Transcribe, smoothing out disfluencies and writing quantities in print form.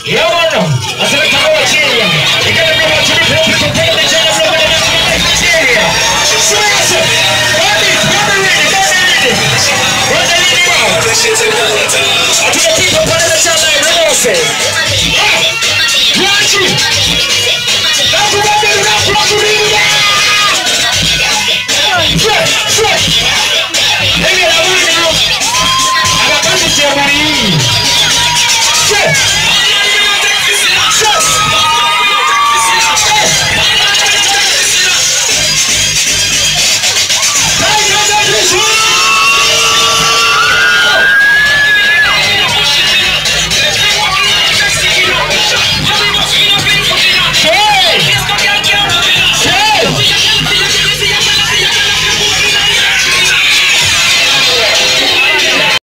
Yeah, man. I said, come over here. You gotta bring out to the people to take the channel from the Nigeria. So, I said, run it, ready. Run the lead out. To the people, put the channel, run off it.